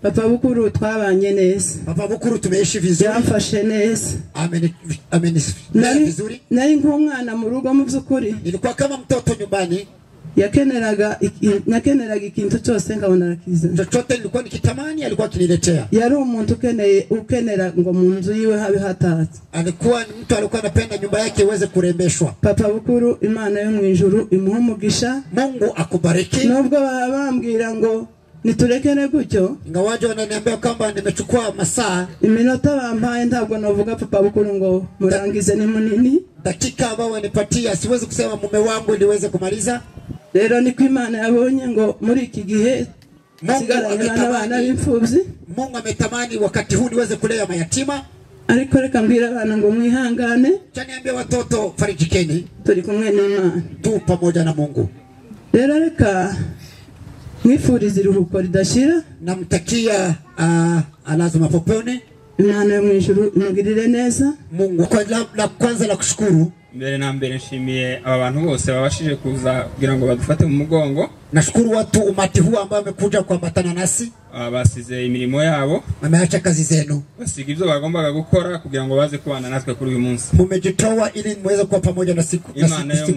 Papa bukuru twabanye neza. Papa bukuru tumeishi vizuri. Yamfashe neza. Amenilea vizuri. Nari nk'umwana mu rugo mu by'ukuri. Nilikuwa kama mtoto nyumbani. Yakeneraga ikintu cyose nkabona arakiza. Chochote nilikuwa nikitamani alikuwa akiniletea. Yari umuntu ukenera ngo mu nzu yiwe habe hatatse. Alikuwa ni mtu alikuwa anapenda nyumba yake iweze kurembeshwa. Papa bukuru Imana yo mu ijuru imuha umugisha. Mungu akubariki. Nubwo bambwira ngo niturekene gutyo, ingawaje wananiambia kwamba nimechukua masaa, iminota bampaye ntabwo navuga papa bukuru ngo murangize ni munini. Dakika ambao wanipatia siwezi kusema mume wangu niweze kumaliza. Rero niko Imana yabonye ngo muri iki gihe sigaranye n'abana b'imfubyi. Mungu ametamani wakati huu niweze kulea mayatima. Ariko reka mbira abana ngo mwihangane. Chaniambia watoto farijikeni. Turi kumwe n'Imana. Tu pamoja na Mungu. Rero reka mwifurize iruhuko ridashira. Namtakia alazo mapopone. Imana yo mu ijuru imugirire neza. Mungu kwa la kwanza la kushukuru. Mbere na mbere nshimiye aba bantu bose babashije kuza kugira ngo badufate mu mugongo. Nashukuru watu umati huu ambao wamekuja kuambatana nasi. Basize imirimo yabo. Wameacha kazi zenu. Basiga ibyo bagombaga gukora kugira ngo baze kubana natwe kuri uyu munsi. Mumejitoa ili muweze kuwa pamoja na siku leo.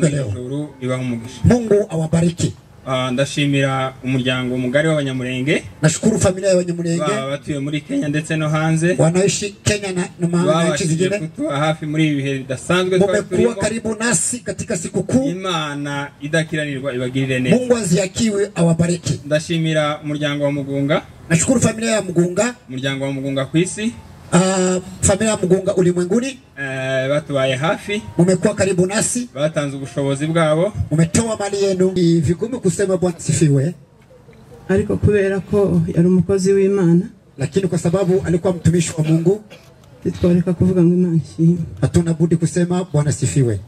Mungu awabariki. Ndashimira umuryango mugari w'abanyamurenge. Nashukuru familia y'abanyamurenge batuye muri Kenya ndetse no hanze. Wanaishi Kenya na maana nchi zingine. Kutuwa hafi muri ibihe bidasanzwe twari karibu nasi katika siku kuu. Imana idakiranirwa ibagirire neza. Mungu aziakiwe awabariki. Ndashimira umuryango wa Mugunga. Nashukuru familia ya Mugunga. Umuryango wa Mugunga kwisi. Familia ya Mugunga ulimwenguni. Batubaye hafi. Mumekuwa karibu nasi. Batanze ubushobozi bwabo. Mumetoa mali yenu. Ni vigumu kusema Bwana sifiwe. Ariko kubera ko yari umukozi w'Imana. Lakini kwa sababu alikuwa mtumishi wa Mungu. Titwareka kuvuga ngo Imana ishimwe. Hatuna budi kusema Bwana sifiwe.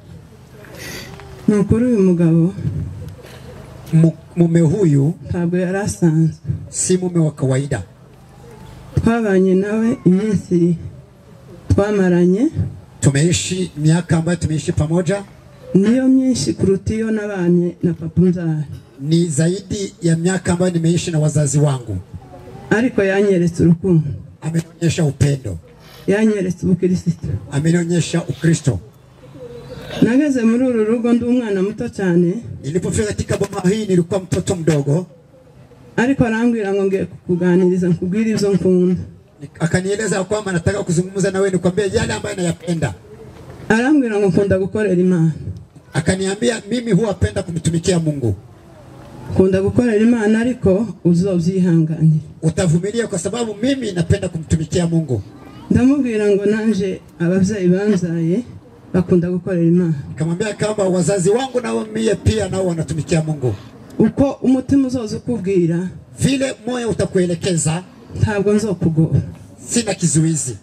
Nukuri uyu mugabo. Mume huyu. Ntabwo yarasanzwe. Si mume wa kawaida. Twabanye nawe iminsi twamaranye. Tumeishi miaka ambayo tumeishi pamoja. Niyo myinshi kuruta iyo nabanye na papa mzara. Ni zaidi ya miaka ambayo nimeishi na wazazi wangu. Ariko yanyeretse urukundo. Amenionyesha upendo. Yanyeretse ubukristo. Amenionyesha ukristo. Nageze muri uru rugo ndi umwana muto cyane. Nilipofika katika boma hii nilikuwa mtoto mdogo. Ariko arambwira ngo ngiye kukuganiriza nkubwira ibyo nkunda. Akanieleza kwamba nataka kuzungumza na wewe nikwambie yale ambayo nayapenda. Arambwira ngo nkunda gukorera Imana. Akaniambia mimi huwa napenda kumtumikia Mungu. Nkunda gukorera Imana ariko uzobyihanganira. Utavumilia kwa sababu mimi napenda kumtumikia Mungu. Ndamubwira ngo nanje abavyeyi banzaye bakunda gukorera Imana. Nikamwambia kama wazazi wangu nao mimi pia nao wanatumikia Mungu. Uko umutima uzoza ukubwira vile moyo utakuelekeza ntabwo nzokugora. Sina kizuizi.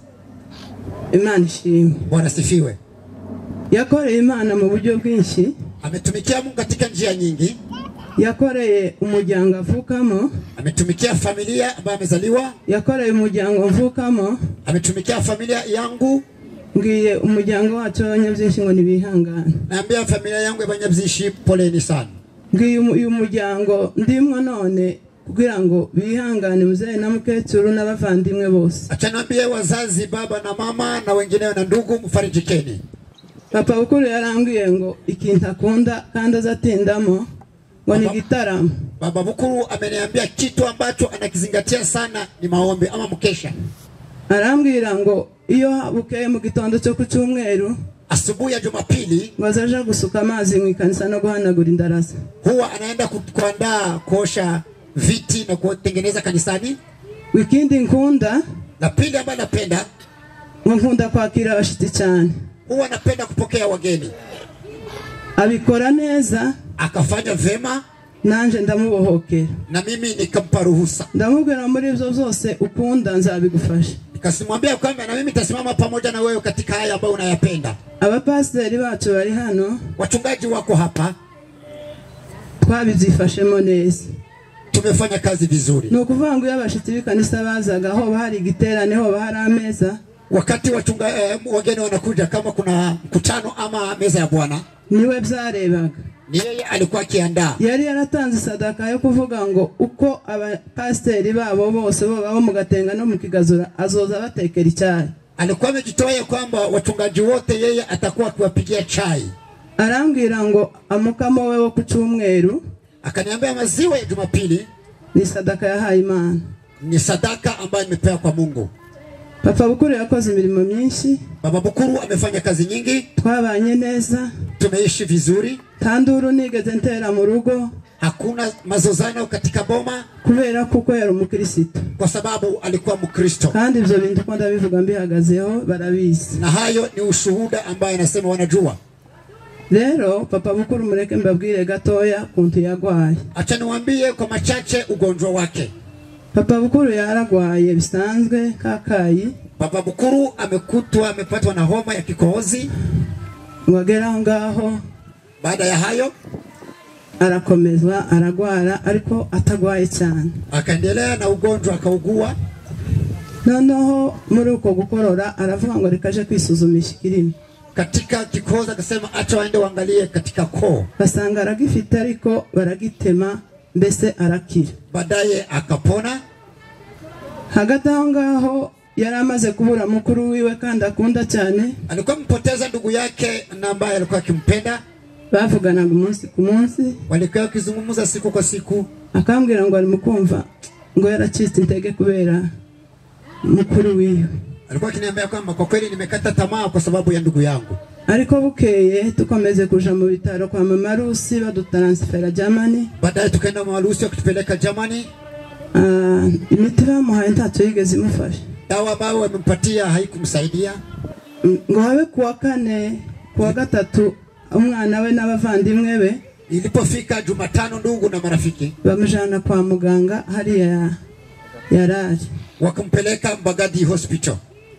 Imana ishimwe. Bwana sifiwe. Yakoreye Imana mu buryo bwinshi. Ametumikia Mungu katika njia nyingi. Yakoreye umuryango avukamo. Ametumikia familia ambayo amezaliwa. Yakoreye umuryango mvukamo. Ametumikia familia yangu. Ngiye umuryango wacu abanyabyinshi ngo nibihangana. Naambia familia yangu y'abanyabyinshi poleni sana. Ngiye uyu muryango ndimwe none kugira ngo bihangane muzehe na mukecuru n'abavandimwe bose. Acha niambie wazazi baba na mama na wengineo na ndugu mfarijikeni. Papa bukuru yarambwiye ngo ikintu akunda kandi azatindamo ngo ni gitaramo. Baba bukuru ameniambia kitu ambacho anakizingatia sana ni maombi ama mkesha. Arambwira ngo iyo bukeye mu gitondo cyo ku cyumweru asubuhi ya Jumapili wazaje gusuka amazi mu ikanisa no guhanagura indarasa. Huwa anaenda kuandaa kosha viti na kutengeneza kanisani. Wikindi nkunda na pili ambayo napenda nkunda kwakira abashitsi cyane. Huwa napenda kupokea wageni. Abikora neza akafanya vema nanje ndamubohokera. Na mimi nikampa ruhusa. Ndamubwira muri ibyo byose ukunda nzabigufasha. Nikasimwambia kwamba na mimi nitasimama pamoja na wewe katika haya ambayo unayapenda. Abapasiteri bacu bari hano. Wachungaji wako hapa. Twabizifashemo neza. Tumefanya kazi vizuri. Nukuvuga ngo yabashitsi bikanisa bazaga ho bahari giterane ho bahari ameza. Wakati wageni wanakuja kama kuna mkutano ama meza ya Bwana. Niwe byarebaga. Ni yeye alikuwa akiandaa. Yari yaratanze sadaka yo kuvuga ngo uko abapasteri babo bose bo mu Gatenga no mu Kigazura azoza batekera icyayi. Alikuwa amejitoa kwamba wachungaji wote yeye atakuwa akiwapigia chai. Arambwira ngo amukamo we wo ku Cyumweru, akaniambia maziwa ya Jumapili ni sadaka yahaye Imana. Ni sadaka ambayo imepewa kwa Mungu. Papa Bukuru yakoze imirimo myinshi. Baba Bukuru amefanya kazi nyingi. Twabanye neza. Tumeishi vizuri. Tanduru nigeze ntera mu rugo. Hakuna mazozano katika boma. Kubera kuko yari umukristo. Kwa sababu alikuwa mkristo. Kandi ibyo bintu ko ndabivuga mbihagazeho barabizi. Na hayo ni ushuhuda ambaye anasema wanajua. Lero Papa Bukuru mureke mbabwire gatoya kuntu yagwaye. Acha niwaambie kwa machache ugonjwa wake. Papa Bukuru yaragwaye bisanzwe kakayi. Papa Bukuru amekutwa amepatwa na homa ya kikohozi. Ngagera ngaho. Baada ya hayo arakomezwa aragwara ariko atagwaye cyane. Akaendelea na ugonjwa akaugua. Noneho muri uko gukorora aravuga ngo rikaje kwisuzumisha kirimi. Katika kikohozi akasema acha waende waangalie katika koo. Basanga aragifite ariko baragitema mbese arakira. Baadaye akapona. Hagati aho ngaho yari amaze kubura mukuru wiwe kandi akunda cyane. Alikuwa mpoteza ndugu yake na ambaye alikuwa akimpenda. Bavuganaga umunsi ku munsi. Walikuwa wakizungumza siku kwa siku. Akambwira ngo ari mukumva ngo yaracitse intege kubera mukuru wiwe. Alikuwa akiniambia kwamba kwa kweli nimekata tamaa kwa sababu ya ndugu yangu. Ariko bukeye tukomeze kuja mu bitaro kwa Mama Rusi badutransfera Germany. Baadaye tukaenda Mama Rusi kutupeleka Germany. Imiti bamuhaye ntacyo yigeze imufasha. Dawa ambayo wamempatia haikumsaidia. Ngo habe kuwa kane kuwa gatatu umwana we n'abavandimwe be. Ilipofika Jumatano ndugu na marafiki bamujana kwa muganga hariya yarari. Wakampeleka Mbagadi Hospital.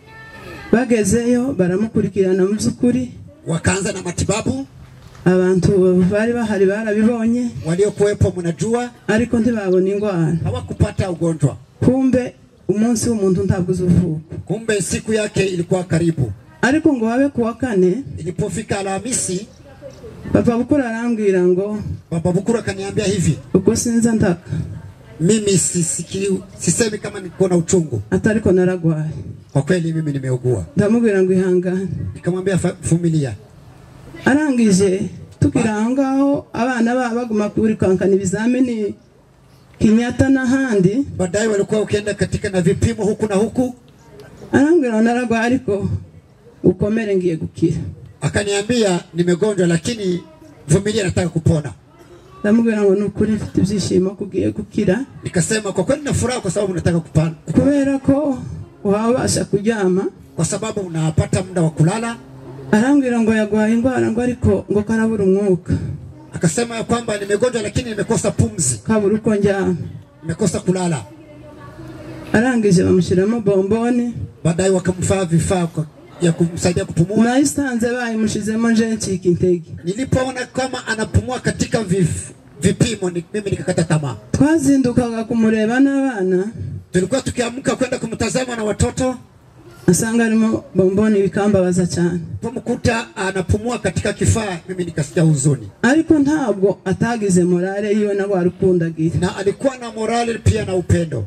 Bagezeyo baramukurikirana mu byukuri. Wakaanza na matibabu. Abantu bari bahari barabibonye. Waliokuwepo mnajua. Ariko ntibabona ingwara. Hawakupata ugonjwa. Kumbe umunsi w'umuntu ntabwo uzuvuka. Kumbe siku yake ilikuwa karibu. Ariko ngo habe kuwa kane. Ilipofika Alhamisi Papa Bukuru arambwira ngo. Papa Bukuru akaniambia hivi. Uko sinza ndaka. Mimi sisemi kama niko na uchungu. Atariko naragwaye. Kwa kweli mimi nimeugua. Ndamubwira ngo ihangane. Nikamwambia familia. Arangije tukira ngaho abana baguma kuri kankana ibizamini Kenyatta na handi. Baadaye walikuwa ukienda katika na vipimo huku na huku. Arambwira naragwaye ariko ukomere ngiye gukira. Akaniambia nimegonjwa lakini vumilia nataka kupona. Ndamubwira ngo nukuri mfite ibyishimo kugiye gukira. Nikasema kwa kweli na furaha kwa sababu nataka kupona. Kubera ko wabasha kuryama. Kwa sababu unapata muda wa kulala. Arambwira ngo yagwaye ingwara ngo ariko ngo karabura umwuka. Akasema ya kwamba nimegonjwa lakini nimekosa pumzi. Kabura uko njyama. Nimekosa kulala. Arangije bamushiramo bomboni. Baadaye wakamfaa vifaa ya kumsaidia kupumua. Na istanze bayimushizemo nje ncika intege. Nilipoona kama anapumua katika vipimo mimi nikakata tamaa. Twazindukaga kumureba n'abana. Tulikuwa tukiamka kwenda kumtazama na watoto. Asanga arimo bomboni bikambabaza cyane. Pomkuta anapumua katika kifaa mimi nikasikia huzuni. Ariko ntabwo atagize morale yiwe na warukundagira. Na alikuwa na morale pia na upendo.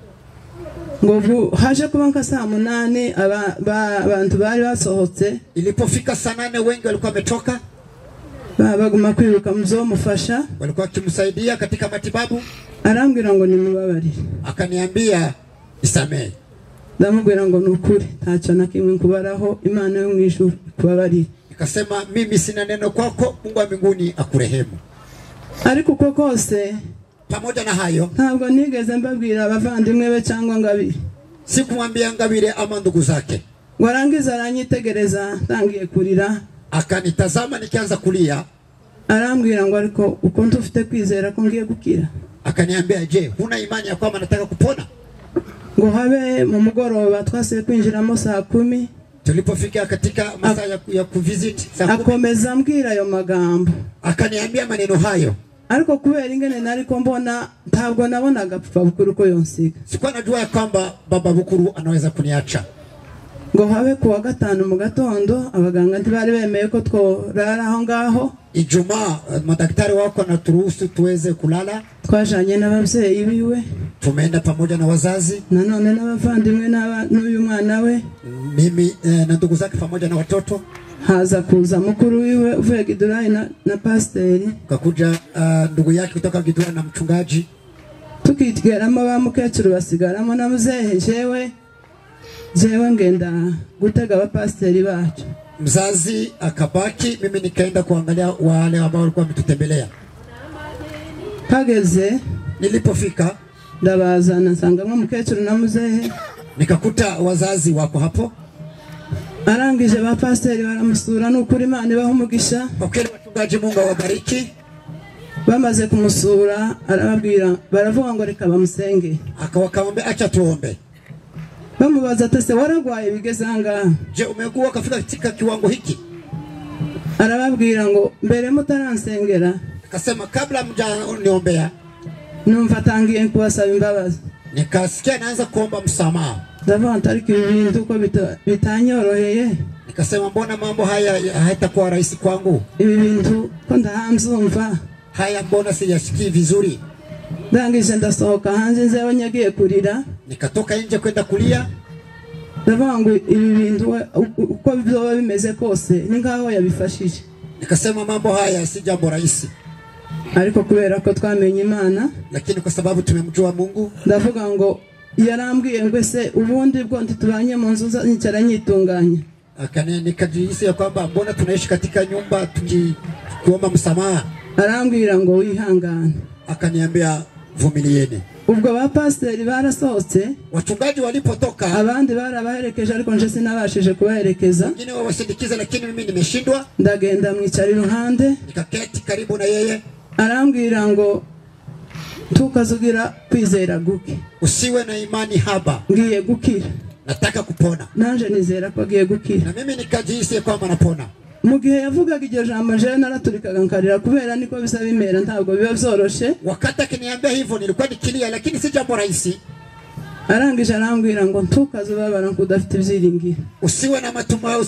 Ngo haje kuba nka saa 8 abantu bari basohotse. Ilipofika saa 8 wengi walikuwa wametoka. Baguma kwiruka muzomufasha. Walikuwa kimsaidia katika matibabu. Arambwira ngo nimubabarire. Akaniambia isamee. Ndamubwira ngo nukuri ntacyo nakimwe kubaraho Imana yo mwijuru kubabarira. Nikasema mimi sina neno kwako, Mungu wa mbinguni akurehemu. Ariko uko kose pamoja na hayo ntabwo nigeze mbabwira abavandimwe be cyangwa Ngabire. Sikumwambia Ngabire ama ndugu zake. Warangiza aranyitegereza tangiye kurira. Akanitazama nikianza kulia. Arambwira ngo ariko uko ntufite kwizera ko ngiye gukira. Akaniambia je, huna imani ya kwamba nataka kupona? Ngo habe mu mugoroba twase kwinjiramo saa 10. Tulipofika katika masaa ya kuvisit saa 10. Akomeza mbwira ayo magambo. Akaniambia maneno hayo. Ariko kubera ingene nariko mbona ntabwo nabonaga Papa Bukuru ko yonsiga. Sikuwa najua ya kwamba Baba Bukuru anaweza kuniacha. ngo habe kuwa gatanu mu gatondo abaganga ntibari bemeye ko tworara aho ngaho. Ijumaa madaktari wako na turuhusu tuweze kulala. Twajanye n'abavyeyi biwe. Tumeenda pamoja na wazazi. Nanone n'abavandimwe n'uyu mwana we. Mimi na ndugu zake pamoja na watoto. Haza kuza mukuru wiwe uvuye Gidurayi na pasteri. Kakuja ndugu yake kutoka Gidurayi na mchungaji. Tukigeramo ba mukecuru basigaramo na muzehe jewe ngenda gutega ba pasteri bacu. Mzazi akabaki, mimi nikaenda kuangalia wale ambao walikuwa wametutembelea. Kageze nilipofika ndabazana nsanga mukecuru na muzehe. Nikakuta wazazi wako hapo. Arangije ba pasteri baramusura n'ukuri Imana ibaho umugisha. Kweli wachungaji Mungu awabariki. Bamaze kumusura arababwira baravuga ngo reka bamusenge. Akawakambe acha tuombe. Bamubaza tese waragwaye bigeze anga. Je, umekuwa kafika katika kiwango hiki? Arababwira ngo mbere mutaransengera. Akasema kabla mjaniombea numva tangiye kubasaba imbabazi. Nikasikia naanza kuomba msamaha. Ndavuga ntariki ibintu ko bitanyoroheye. Nikasema mbona mambo haya haitakuwa rahisi kwangu? Ibi bintu ko ndahanzumva. Haya mbona siyasikii vizuri? Ndangije ndasohoka hanze nzewe nyagiye kurira. Nikatoka nje kwenda kulia. Ndavuga ngo ibi bintu uko bizoba bimeze kose ni ngaho yabifashije. Nikasema mambo haya si jambo rahisi. Ariko kubera ko twamenye Imana, lakini kwa sababu tumemjua Mungu, ndavuga ngo yarambwiye ngo se ubundi bwo ntitubanye mu nzu nyicara nyitunganya. Nikajihisi ya kwamba mbona tunaishi katika nyumba tukiomba msamaha. Arambwira ngo wihangane. Akaniambia vumilieni. Ubwo ba pasteri barasohotse, wachungaji walipotoka, abandi barabaherekeje ariko nje sinabashije kubaherekeza. Wengine wawasindikiza lakini mimi nimeshindwa. Ndagenda mwicara iruhande, nikaketi karibu na yeye. Arambwira ngo tukazugira kwizera guke. Usiwe na imani haba. Ngiye gukira. Nataka kupona. Nanje nizera ko agiye gukira. Na mimi nikajihisi kwamba napona. Mu gihe yavugaga iryo jambo je naraturikaga nkarira kubera niko bisaba imera ntabwo biba byoroshe. Wakati akiniambia hivyo nilikuwa nikilia lakini si jambo rahisi. Arangije arambwira ngo ntukazubabara nkudafite ibyiringiro. Usiwe na matumaini,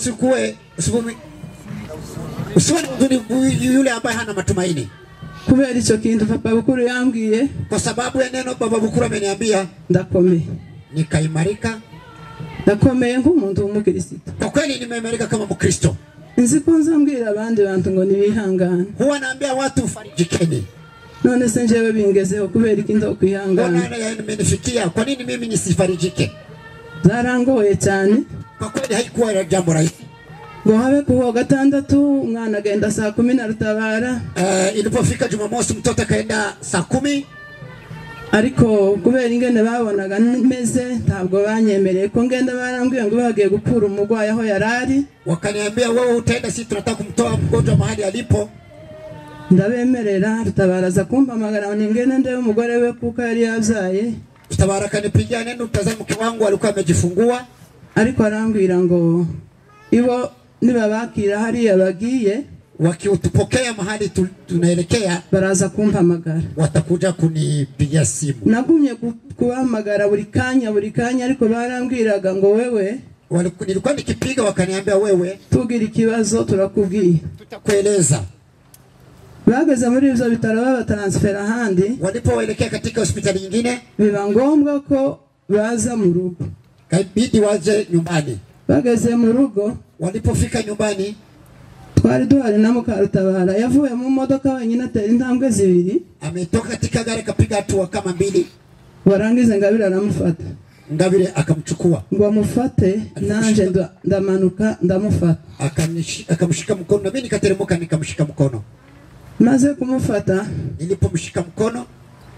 usiwe yule ambaye hana matumaini. Kubera icyo kintu papa bukuru yambwiye, kwa sababu ya neno baba bukuru ameniambia, ndakomeye. Nikaimarika. Ndakomeye nk'umuntu w'umukristo. Kwa kweli nimeimarika kama Mkristo. Nzi ko nzambwira abandi bantu ngo nibihangane. Huwa naambia watu farijikeni. None se njewe bingezeho kubera ikindo kwihangana. Mbona yamenifikia? Kwa nini mimi nisifarijike? Zarangoye cyane. Kwa kweli haikuwa jambo rahisi. Ngo habe kuwa gatandatu umwana agenda saa 10 na Rutabara. Ilipofika Jumamosi mtoto akaenda saa 10. Ariko kubera ingene babonaga meze ntabwo banyemereye ko ngenda barambwiye ngo bagiye gukura umugwayi aho yarari. Wakaniambia wewe utaenda, sisi tunataka kumtoa mgonjwa mahali alipo. Ndabemerera. Rutabara za kumpamagara ningene ndewe umugore we kuko yari yabyaye. Rutabara kanipigia neno, utazama mke wangu alikuwa amejifungua. Ariko arambwira ngo ibo nibabakira hari yabagiye wakitupokea mahali tunaelekea baraza kumpamagara, watakuja kunipigia simu. Nagumye kubahamagara buri kanya ariko barambwiraga ngo wewe, nilikuwa nikipiga wakaniambia wewe tugira ikibazo turakubwiye tutakueleza. Bageze muri ivyo bitaro babatransfera ahandi, walipoelekea katika hospitali nyingine biba ngombwa ko baza mu rugo, kabidi waje nyumbani. Bageze mu rugo, walipofika nyumbani twari duhari na Mukarutabara yavuye mu modoka wenyine atera intambwe 2. Ametoka katika gari kapiga hatua kama 2. Warangize Ngabire aramufata. Ngabire akamchukua ngo amufate, nanje ndamanuka ndamufata. Akamshika mkono na mimi nikateremka nikamshika mkono. Maze kumufata, nilipomshika mkono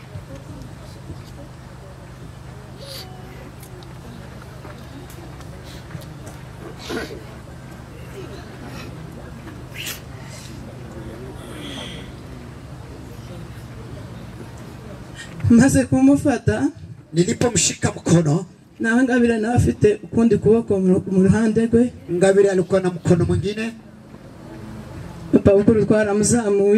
nilipomshika mkono na Ngabire na afite ukundi kuboko mu ruhande rwe. Ngabire alikuwa na mkono mwingine. Papa bukuru twaramuzamuye.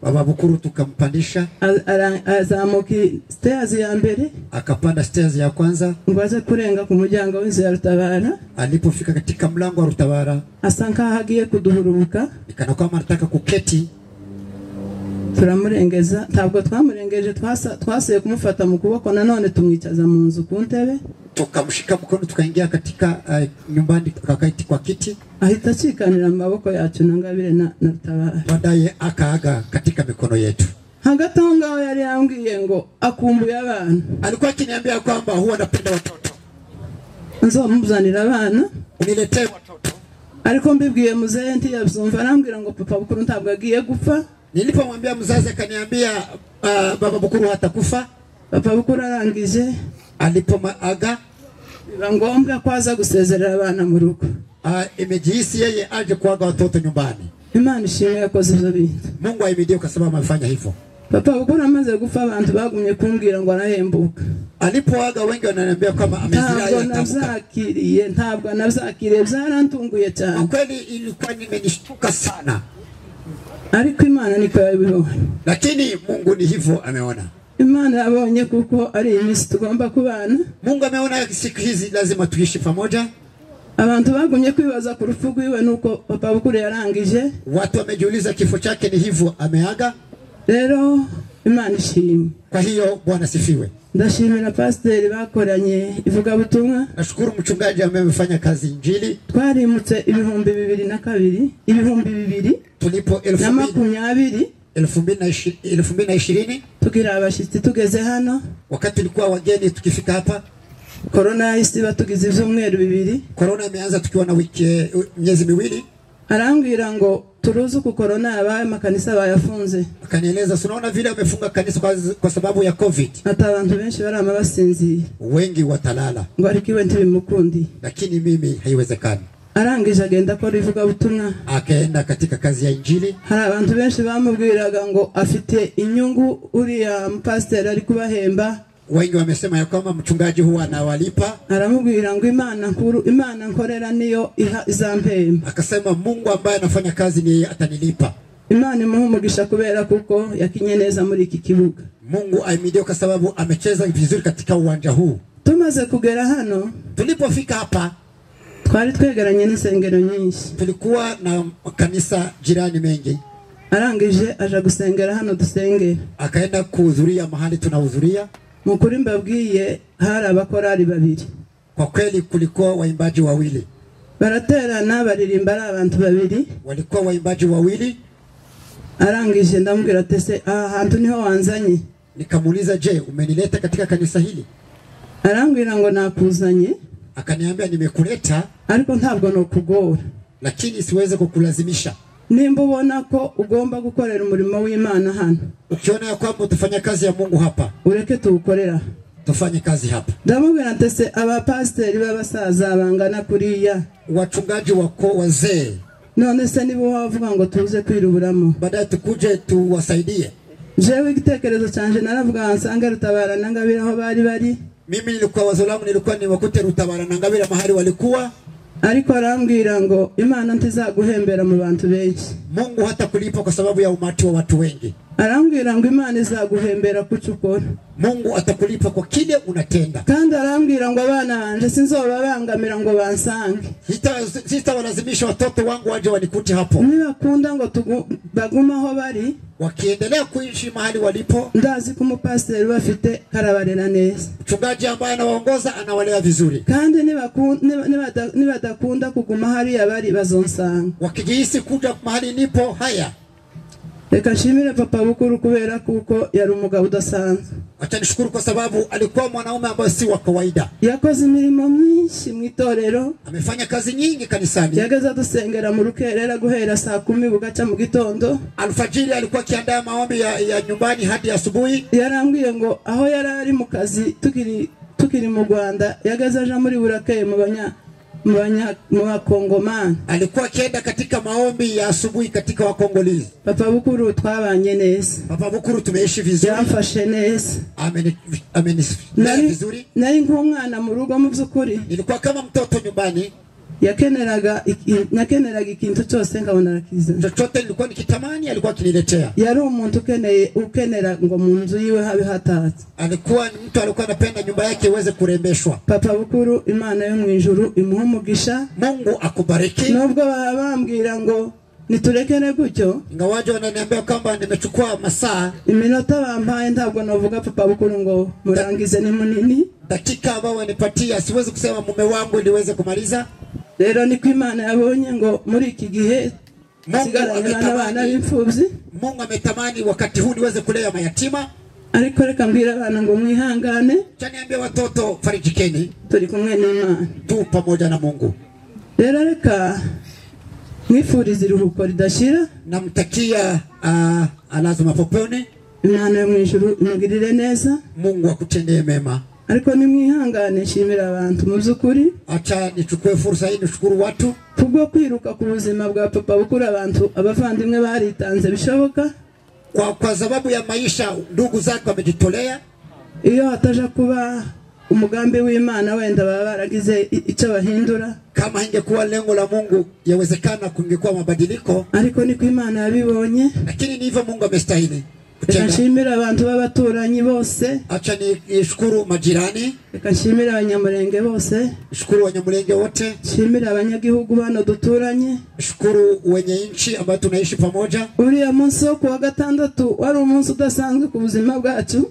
baba bukuru tukampandisha, azamuka stairs ya mbere, akapanda stairs ya kwanza, ngo aze kurenga ku muryango w'inzu ya Rutabara. Alipofika katika mlango wa Rutabara, asa nkaho agiye kuduhurubuka, ikana kama anataka kuketi. Turamurengeza, ntabwo twamurengeje, twasuye kumufata mu kuboko, nanone tumwicaza mu nzu ku ntebe, tukamshika mkono, tukaingia katika nyumbani, tukakaiti kwa kiti, ahita akikanira amaboko yacu na Ngabire na Rutabara. Baadaye akaaga katika mikono yetu. Hagati aho ngaho yari yambwiye ngo akumbuye abana. Alikuwa akiniambia kwamba huwa anapenda watoto, nzomuzanira abana, uniletee watoto. Ariko mbibwiye muzehe ntiyabyumva, arambwira ngo papa bukuru ntabwo agiye gupfa. Nilipomwambia mzazi akaniambia baba bukuru hatakufa. Papa bukuru arangije, alipomaaga biba ngombwa ko aza gusezerera abana mu rugo. Imejihisi yeye aje kuaga watoto nyumbani. Imana ishimwe yakoze ibyo bintu. Mungu ahimidiwe kwa sababu amefanya hivyo. Papa bukuru amaze gupfa, abantu bagumye kumbwira ngo arahembuka. Alipoaga wengi wananiambia kama amezira yatamuka. Ntabwo nabyakiriye, byarantunguye cyane. Kweli ilikuwa nimenishtuka sana. Ariko Imana niko yabibonye. Lakini Mungu ni hivyo ameona. Imana yabonye kuko ari imisi tugomba kubana. Mungu ameona siku hizi lazima tuishi pamoja. Abantu bagumye kwibaza ku rupfu rwiwe nuko papa bukuru yarangije. Watu wamejiuliza kifo chake ni hivyo ameaga. Rero Imana ishimwe. Kwa hiyo Bwana sifiwe. Ndashimira pasiteri bakoranye ivugabutumwa. Nashukuru mchungaji ambaye amefanya kazi injili. Twarimutse 2022 tulipo 2020 tugira abashitsi tugeze hano. Wakati tulikuwa wageni tukifika hapa, corona isiba tugize ivyumweru 2. Corona imeanza tukiwa na miezi miwili. Arambwira ngo turuzu ku corona yabaye makanisa bayafunze. Akanieleza unaona vile amefunga kanisa kwa sababu ya COVID. Hata abantu benshi barama basinziye. Wengi watalala. Ngo arikiwe ntibimukundi. Lakini mimi haiwezekani. Arangije agenda ko rivuga butumwa. Akaenda katika kazi ya injili. Hari abantu benshi bamubwiraga ngo afite inyungu uriya mpasiteri ari kubahemba. Wengi wamesema ya kwamba mchungaji huwa anawalipa. Aramubwira ngo Imana nkorera niyo izampemba. Akasema Mungu ambaye anafanya kazi ni atanilipa. Imana imuhumugisha kubera kuko yakinye neza muri iki kibuga. Mungu ahimidiwe kwa sababu amecheza vizuri katika uwanja huu. Tumaze kugera hano, tulipofika hapa, twari twegeranye n'isengero nyinshi. Tulikuwa na kanisa jirani mengi. Arangije aja gusengera hano dusengera. Akaenda kuhudhuria mahali tunahudhuria. Mukuri mbabwiye hari abakorari 2. Kwa kweli kulikuwa waimbaji 2. Baraterana baririmba ari abantu 2. Walikuwa waimbaji 2. Arangije ndamubwira tese ahantu niho wanzanye. Nikamuuliza, je, umenileta katika kanisa hili? Arambwira ngo nakuzanye. Akaniambia nimekuleta, ariko ntabwo no kugora, lakini siweze kukulazimisha. Nimba ubona ko ugomba gukorera umurimo w'Imana hano, ukiona ya kwamba utafanya kazi ya Mungu hapa, ureke tuukorera, tufanye kazi hapa. Ndamubwira ntese abapasiteri b'abasaza bangana kuriya, wachungaji wako wazee, none se nibo wavuga ngo tuze kwiruburamo, baadaye tukuje tuwasaidie. Jewe igitekerezo cyanje naravuga nsanga Rutabara na Ngabire aho bari. Mimi nilikuwa wazo langu nilikuwa niwakute Rutabara na Ngabire mahali walikuwa. Ariko arambwira ngo Imana ntizaguhembera mu bantu benshi. Mungu hata kulipa kwa sababu ya umati wa watu wengi. Arambwira ngo Imana izaguhembera kucukora. Mungu atakulipa kwa kile unatenda. Kandi arambwira ngo abana banje sinzobabangamira ngo bansange. Sitawalazimisha watoto wangu waje wanikute hapo. Nibakunda ngo baguma aho bari, wakiendelea kuishi mahali walipo, ndazi ko umupasiteri bafite karabarera neza. Mchungaji ambaye anawaongoza anawalea vizuri. Kandi nibadakunda kuguma hari abari bazonsanga. Wakijihisi kuja mahali nipo haya. Reka nshimire papa bukuru kubera kuko yari umugabo udasanzwe. Acha nishukuru kwa sababu alikuwa mwanaume ambaye si wa kawaida. Yakoze imirimo myinshi mu itorero. Amefanya kazi nyingi kanisani. Yageza dusengera mu rukerera guhera saa 10 bugaca mu gitondo. Alfajiri alikuwa akiandaa maombi ya nyumbani hadi asubuhi. Yarambwiye ngo aho yari ari mu kazi tukiri mu Rwanda, yageza aja muri Burakeye mu Bakongomani. Alikuwa akienda katika maombi ya asubuhi katika Wakongolizi. Papa bukuru twabanye neza. Papa bukuru tumeishi vizuri. Yamfashe neza. Amen vizuri. Nari nk'umwana mu rugo mu byukuri. Nilikuwa kama mtoto nyumbani. yakeneraga ikintu cyose nkabona arakiza. Chochote nilikuwa nikitamani alikuwa akiniletea. Yari umuntu ukenera ngo mu nzu yiwe habe hatatse. Alikuwa ni mtu alikuwa anapenda nyumba yake iweze kurembeshwa. Papa Bukuru, Imana yo mu ijuru imuhe umugisha. Mungu akubariki. Nubwo bambwira ngo niturekene gutyo, ingawaje wananiambia kwamba nimechukua masaa, iminota bampaye ntabwo navuga Papa Bukuru ngo murangize ni munini. Dakika ambao wanipatia siwezi kusema mume wangu niweze kumaliza. Rero niko Imana yabonye ngo muri iki gihe Mungu ametamani wakati huu niweze kulea mayatima. Ariko reka mbwira abana ngo mwihangane. Chaniambia watoto farijikeni. Turi kumwe n'Imana. Tu pamoja na Mungu. Rero reka mwifurize iruhuko ridashira. Namtakia alazima popone. Imana yo mu ijuru imugirire neza. Mungu akutendee mema. Ariko ni mwihangane shimira abantu mu byukuri. Acha nichukue fursa hii nishukuru watu. Kubwo kwiruka ku buzima bwa Papa Bukuru abantu abavandimwe baritanze bishoboka. Kwa sababu ya maisha ndugu zake wamejitolea. Iyo hataja kuba umugambi w'Imana wenda baba baragize icyo bahindura. Kama ingekuwa lengo la Mungu yawezekana kungekuwa mabadiliko. Ariko niko Imana yabibonye. Lakini ni hivyo Mungu amestahili. Nshimira abantu b'abaturanyi bose. Acha nishukuru majirani. Nshimira abanyamurenge bose. Shukuru wanyamurenge wote. Nshimira abanyagihugu bano duturanye. Shukuru wenye nchi ambao tunaishi pamoja. Uriya munsi wo kuwa gatandatu wari umunsi udasanzwe ku buzima bwacu.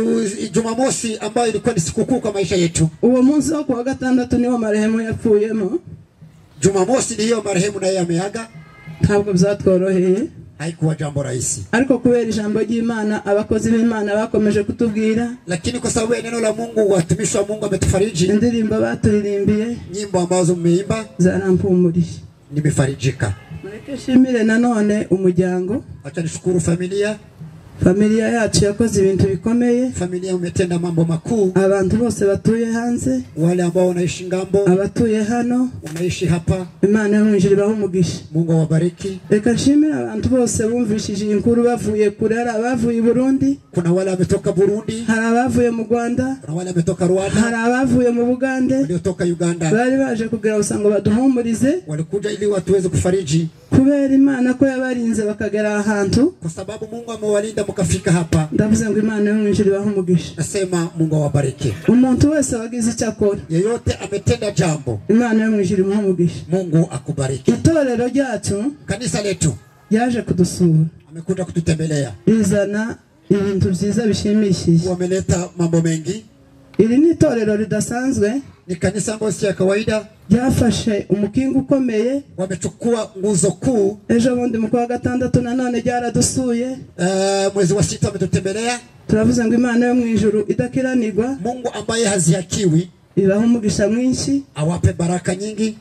Jumamosi ambayo ilikuwa ni sikukuu kwa maisha yetu. Uwo munsi wo kuwa gatandatu niwo marehemu yapfuyemo. Jumamosi ndiyo marehemu naye ameaga. Ntabwo byatworoheye. Haikuwa jambo rahisi. Ariko kubera ijambo ry'Imana abakozi b'Imana bakomeje kutubwira. Lakini kwa sababu ya neno la Mungu watumishi wa Mungu ametufariji. Indirimbo baturirimbiye. Nyimbo ambazo mmeimba zarampumurisha. Nimefarijika. Mureke shimire nanone umuryango. Acha nishukuru familia. Familia yacu yakoze ibintu bikomeye. Familia umetenda mambo makuu. Abantu bose batuye hanze. Wale ambao wanaishi ngambo. Abatuye hano. Unaishi hapa. Imana yo mu ijuru ibahe umugisha. Mungu awabariki. Reka nshimire abantu bose bumvishije inkuru bavuye kure. Hari abavuye i Burundi. Kuna wale wametoka Burundi. Hari abavuye mu Rwanda. Kuna wale wametoka Rwanda. Hari abavuye mu Bugande. Waliotoka Uganda. Bari baje kugira usango baduhumurize. Walikuja ili watuweze kufariji. Kubera Imana ko yabarinze bakagera ahantu. Kwa sababu Mungu amewalinda mukafika hapa. Ndavuze ngo Imana yo mu ijuru ibahe umugisha. Nasema Mungu awabariki. Umuntu wese wagize icyo akora. Yeyote ametenda jambo. Imana yo mu ijuru imuhe umugisha. Mungu akubariki. Itorero ryacu. Kanisa letu. Yaje kudusura. Amekuja kututembelea. Izana ibintu byiza bishimishije. Wameleta mambo mengi. Iri ni itorero ridasanzwe. Ni kanisa ambalo si ya kawaida. Ryafashe umukingo ukomeye. Wamechukua nguzo kuu. Ejo bundi mu kwa gatandatu nanone ryaradusuye. Mwezi wa 6 ametutembelea. Turavuze ngo Imana yo mu ijuru idakiranirwa. Mungu ambaye hazihakiwi. Ibahe umugisha mwinshi. Awape baraka nyingi.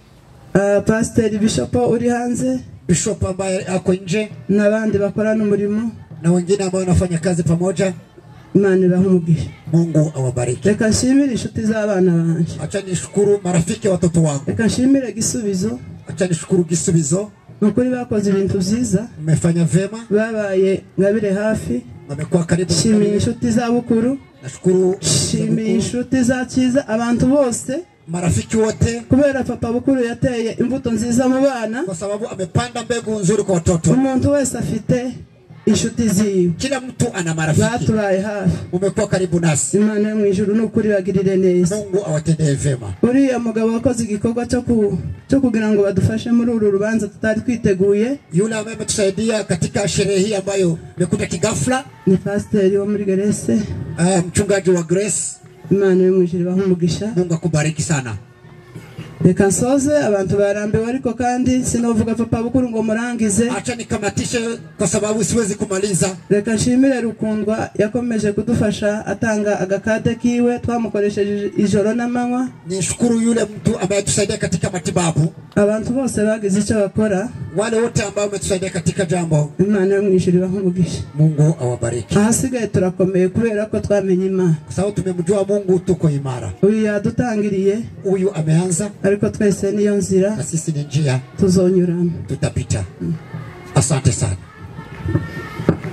Pastor Bishop uri hanze. Bishop ambaye ako nje. N'abandi bakorana umurimo. Na wengine ambao wanafanya kazi pamoja. Imana ibahe umugisha. Mungu awabariki. Reka nshimire inshuti z'abana banje. Acha nishukuru marafiki watoto wangu. Reka nshimire Gisubizo. Acha nishukuru Gisubizo. Nukuri bakoze ibintu byiza. Mmefanya vema. Babaye ngabire hafi. Wamekuwa karibu. Shimira inshuti za Bukuru. Nashukuru. Shimira inshuti za Kiza, abantu bose. Marafiki wote. Kubera Papa Bukuru yateye imbuto nziza mu bana. Kwa sababu amepanda mbegu nzuri kwa watoto. Umuntu wese afite inshuti ziwe. Kila mtu ana marafiki. Batubaye hafi. Umekuwa karibu nasi. Imana yo mu ijuru nukuri bagirire neza. Mungu awatendee vema. Uriya mugabo wakoze igikorwa cyo kugira ngo badufashe muri uru rubanza tutari twiteguye. Yule ambaye ametusaidia katika sherehe hii ambayo imekuja kigafla. Ni pastor wo muri Grace. Mchungaji wa Grace. Imana yo mu ijuru ibahe umugisha. Mungu akubariki sana. Reka nsoze abantu barambiwe ariko kandi sinovuga Papa Bukuru ngo murangize. Acha nikamatishe kwa sababu siwezi kumaliza. Reka nshimire Rukundwa yakomeje kudufasha atanga agakade kiwe twamukoresheje ijoro n'amanywa. Nishukuru yule mtu ambaye tusaidia katika matibabu. Abantu bose bagize icyo bakora. Wale wote ambao wametusaidia katika jambo. Imana yo mu ijuru ibahe umugisha. Mungu awabariki. Ahasigaye turakomeye kubera ko twamenye Imana. Kwa sababu tumemjua Mungu tuko imara. Uyu yadutangiriye. Huyu ameanza. Ariko twese niyo nzira. Na sisi ni njia. Tuzonyuramo. Tutapita. Asante sana.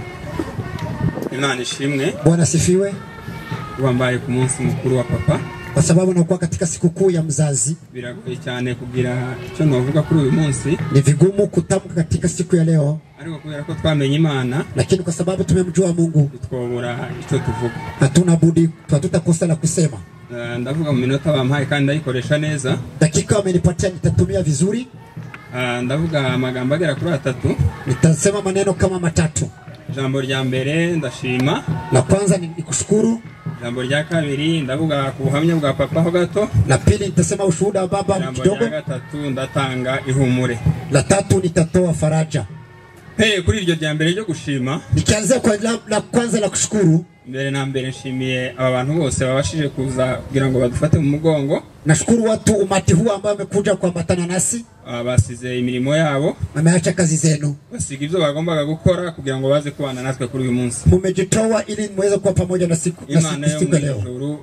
Imana ishimwe. Bwana sifiwe. Wambaye ku munsi mukuru wa Papa. kwa sababu nakuwa katika sikukuu ya mzazi. Biragoye cyane kugira icyo novuga kuri uyu munsi. Ni vigumu kutamka katika siku ya leo. Ariko kubera ko twamenye Imana, lakini kwa sababu tumemjua Mungu, twobura icyo tuvuga. Hatuna budi, hatutakosa la kusema. Ndavuga mu minota bampaye kandi ndayikoresha neza. Dakika wamenipatia nitatumia vizuri. Ndavuga amagambo agera kuri 3. Nitasema maneno kama 3. Jambo rya mbere ndashima. La kwanza ni kushukuru. Jambo rya kabiri ndavuga ku buhamya bwa papa ho gato. La pili nitasema ushuhuda wa baba kidogo. Jambo rya gatatu ndatanga ihumure. La tatu nitatoa faraja. Kuri iryo rya mbere ryo gushima, nikianza kwa la kwanza la kushukuru. Mbere na mbere nshimiye aba bantu bose babashije kuza kugira ngo badufate mu mugongo. Nashukuru watu umati huu ambao wamekuja kuambatana nasi. Basize imirimo yabo, wameacha kazi zenu, basiga ibyo bagombaga gukora kugira ngo baze kubana natwe kuri uyu munsi. Mumejitoa ili muweze kuwa pamoja na siku leo.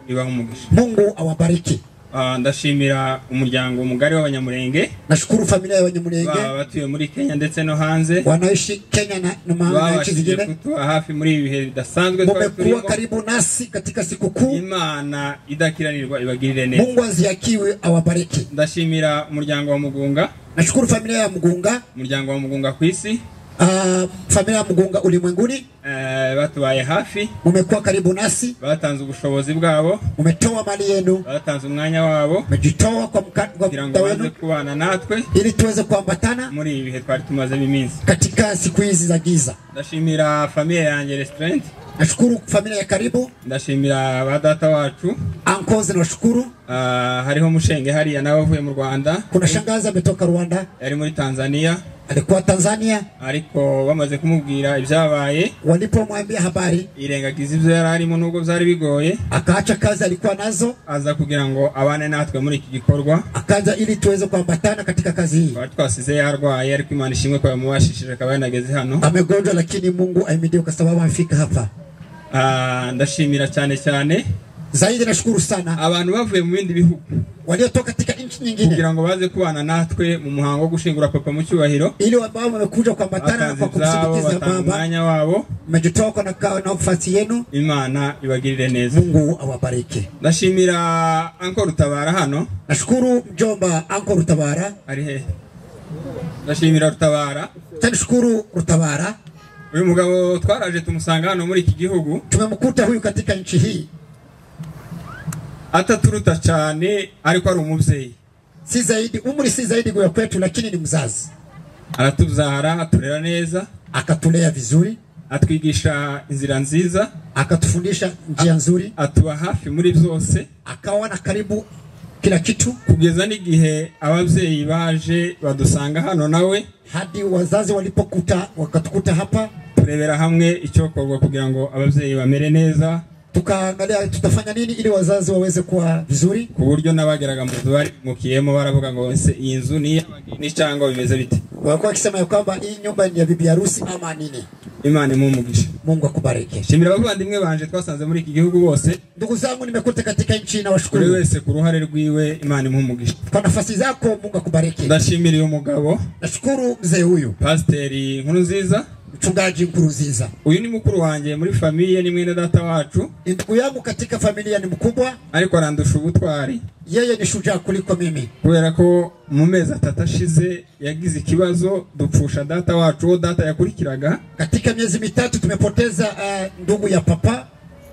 Mungu awabariki. Ndashimira umuryango mugari w'abanyamurenge. Nashukuru familia ya Abanyamurenge batuye muri Kenya ndetse no hanze. Wanaishi Kenya na maana nchi zingine. Kutuwa hafi muri ibihe bidasanzwe twari karibu nasi katika sikukuu. Imana idakiranirwa ibagirire neza. Mungu aziakiwe awabariki. Ndashimira umuryango wa Mugunga. Nashukuru familia ya Mugunga. Umuryango wa Mugunga ku isi. Familia ya Mugunga ulimwenguni. Batubaye hafi. Mumekuwa karibu nasi. Batanze ubushobozi bwabo. Mumetoa mali yenu. Batanze umwanya wabo. Mejitoa kwa muda wenu kubana natwe. Ili tuweze kuambatana muri ibihe twari tumaze iminsi. Katika siku hizi za giza. Ndashimira familia yanjye Restaurant. Nashukuru familia ya karibu. Ndashimira badata wacu. Uncles nashukuru. Hariho Mushenge hariya nawe avuye mu Rwanda. Kuna shangazi ametoka Rwanda. Yari muri Tanzania. Alikuwa Tanzania. Ariko bamaze kumubwira ibyabaye. Walipomwambia habari. Irengagiza ibyo yari arimo nubwo byari bigoye. Akaacha kazi alikuwa nazo. Aza kugira ngo abane natwe muri iki gikorwa. Akaja ili tuweze kuambatana katika kazi hii. Twasize yarwaye ariko Imana ishimwe ko yamubashishije akaba yanageze hano. Amegonjwa lakini Mungu ahimidiwe kwa sababu amefika hapa. Ndashimira cyane. Zaidi nashukuru sana abantu bavuye mu bindi bihugu waliotoka katika nchi nyingine kugira ngo baze kubana natwe mu muhango wo gushingura papa mu cyubahiro. Ili ambao wamekuja kuambatana kwa kumsindikiza baba wabo. Mmejitoka na nafasi yenu. Imana ibagirire neza. Mungu awabariki. Ndashimira Uncle Rutabara hano. Nashukuru mjomba Uncle Rutabara. Ari he? Ndashimira Rutabara. Nashukuru Rutabara. Uyu mugabo twaraje tumusanga hano muri iki gihugu. Tumemkuta huyu katika nchi hii. Ataturuta cyane ariko ari umubyeyi. Si zaidi umri si zaidi kwa kwetu lakini ni mzazi. Aratuzara, aturera neza, akatulea vizuri, atwigisha inzira nziza, akatufundisha njia nzuri, atuba hafi muri byose, akawa na karibu kila kitu, kugeza n'igihe ababyeyi baje badusanga hano nawe, hadi wazazi walipokuta wakatukuta hapa. Turebera hamwe icyokorwa kugira ngo ababyeyi bamere neza. Tukaangalia tutafanya nini ili wazazi waweze kuwa vizuri. Ku buryo nabageraga mu bari mukiyemo baravuga ngo iyi nzu ni cyangwa bimeze bite. Walikuwa wakisema kwamba hii nyumba ni ya bibi harusi ama nini. Imana imumugisha. Mungu akubariki. Shimira abavandimwe banje twasanze muri iki gihugu bose. Ndugu zangu nimekuta katika nchi na washukuru. Buri wese ku ruhare rwiwe Imana imumugisha. Kwa nafasi zako Mungu akubariki. Ndashimira uyu mugabo. Nashukuru mzee huyu. Pasiteri Nkurunziza. Mchungaji Nkurunziza. Uyu ni mukuru wanjye muri familia, ni mwene data wacu. Ndugu yangu katika familia ni mkubwa. Ariko arandusha ubutwari. Yeye ni shujaa kuliko mimi. Kubera ko mu mezi atashize yagize ikibazo dupfusha data wacu, data yakurikiraga. Katika miezi mitatu tumepoteza ndugu ya papa.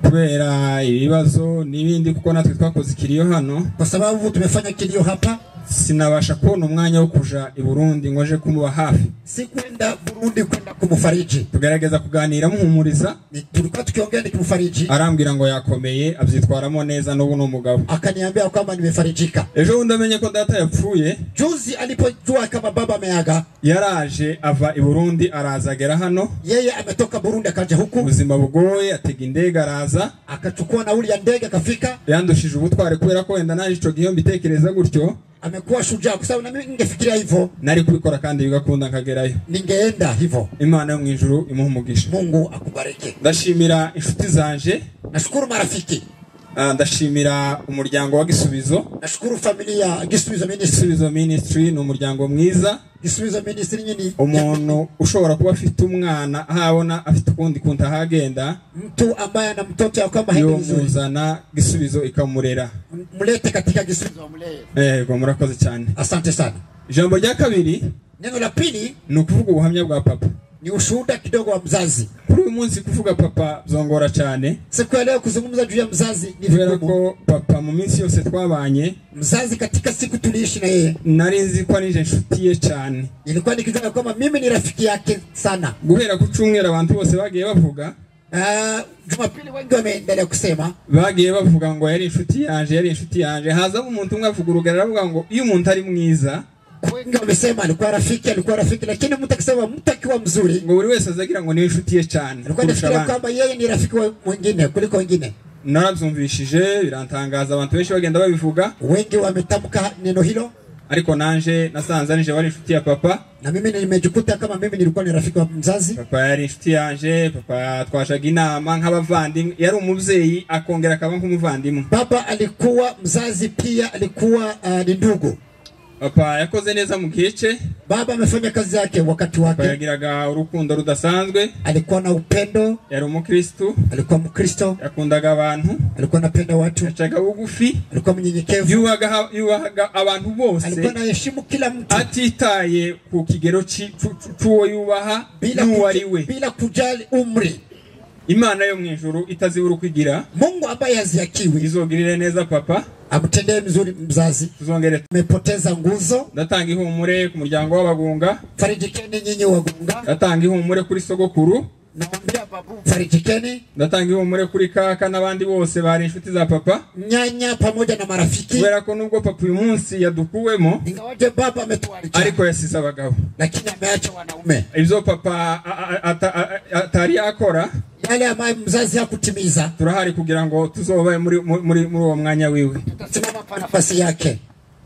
Kubera ibibazo n'ibindi kuko natwe twakoze ikiriyo hano. Kwa sababu tumefanya kilio hapa. Sinabasha kubona umwanya wo kuja i Burundi ngoje kumuba hafi. Sikwenda Burundi kwenda kumufariji. Tugerageza kuganira muhumuriza. Tulikuwa tukiongea nikumufariji. Arambwira ngo yakomeye abyitwaramo neza n'ubu no mugabo. Akaniambia kwamba nimefarijika. Ejo ndamenye ko data yapfuye. Juzi alipojua kama baba ameaga, yaraje ava i Burundi arazagera hano. Yeye ametoka Burundi akaja huku. Ubuzima bugoye atega indege araza. Akachukua nauli ya ndege akafika. Yandushije ubutware kubera ko wenda naje ico gihe mbitekereza gutyo. Amekuwa shujaa kwa sababu na mimi ningefikiria hivyo. Nari kubikora kandi bigakunda nkagerayo. Ningeenda hivyo. Imana yo mwijuru imuhumugisha. Mungu akubariki. Ndashimira inshuti zanje. Nashukuru marafiki. ndashimira umuryango wa Gisubizo. Nashukuru familia Gisubizo Ministry. Gisubizo Ministry ni umuryango mwiza. Gisubizo Ministry nyine umuntu ushobora kuba afite umwana habona afite ukundi kunta hagenda mtu ambaye ana mtoto akamba haende vizuri yomuzana Gisubizo ikamurera mulete katika Gisubizo mulee. Yego murakoze cyane. Asante sana. Jambo rya kabiri, neno la pili ni ukuvuga ubuhamya bwa papa. Ni ushuhuda kidogo wa mzazi. Kuri uyu munsi kuvuga papa zongora cyane. Siku ya leo kuzungumza juu ya mzazi ni vigumu. Ko papa mu minsi yose twabanye, mzazi katika siku tuliishi na yeye, narinzi ko nije nshuti ye cyane. Nilikuwa nikijua kwamba mimi ni rafiki yake sana. Guhera ku cyumweru abantu bose bagiye bavuga, Jumapili wengi wameendelea kusema, bagiye bavuga ngo yari inshuti yanje, haza umuntu umwe avuga urugero aravuga ngo iyo umuntu ari mwiza, wengi wamesema alikuwa rafiki, lakini mtu akisema mtu akiwa mzuri, ngo buri wese azagira ngo ni inshuti ye cyane. Alikuwa anafikiria kwamba yeye ni rafiki wa mwingine kuliko wengine. Narabyumvishije birantangaza, abantu benshi bagenda babivuga, wengi wametamka neno hilo. Ariko nanje nasanze nije bari inshuti ya papa, na mimi nimejikuta kama mimi nilikuwa ni rafiki wa mzazi. Papa yari inshuti yanje, papa twashaga inama nk'abavandimwe, yari umubyeyi akongera akaba nk'umuvandimwe. Baba alikuwa mzazi pia alikuwa ni ndugu. Papa yakoze neza mu gihe. Baba amefanya kazi yake wakati wake. Papa yagiraga urukundo rudasanzwe. Alikuwa na upendo. Yari umukristo. Alikuwa mkristo. Yakundaga abantu. Alikuwa anapenda watu. Yacaga bugufi. Alikuwa mnyenyekevu. Yubahaga abantu bose. Alikuwa anaheshimu kila mtu. Atitaye ku kigero cy'uwo yubaha n'uwariwe. Bila kujali umri. Imana yo mwijuru itazibura kwigira. Mungu ambaye haziakiwi izogirire neza papa, amtendee mzuri mzazi. Tuzongere tumepoteza nguzo. Ndatanga ihumure ku muryango w'abagunga. Farijikeni nyinyi wagunga. Ndatanga ihumure kuri sogokuru. Naambia babu farijikeni. Ndatanga ihumure kuri kaka n'abandi bose bari inshuti za papa, nyanya pamoja na marafiki. Kubera ko nubwo papa uyu munsi yadukuwemo, ingawaje baba ametuacha, ariko yasize abagabo, lakini ameacha wanaume. Ibyo papa atari akora, yale ambayo mzazi hakutimiza, turahari kugira ngo tuzobaye muri uwo mwanya wiwe. Tutasimama pa nafasi yake.